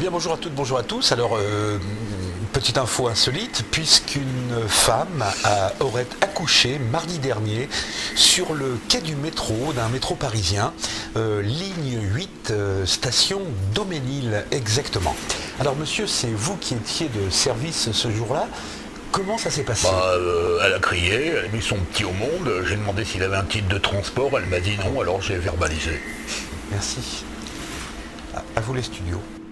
bien, bonjour à toutes, bonjour à tous. Alors, petite info insolite, puisqu'une femme aurait accouché mardi dernier sur le quai du métro, d'un métro parisien, ligne 8, station Daumesnil exactement. Alors monsieur, c'est vous qui étiez de service ce jour-là. Comment ça s'est passé? Elle a crié, elle a mis son petit au monde, j'ai demandé s'il avait un titre de transport, elle m'a dit non, alors j'ai verbalisé. Merci. À vous les studios.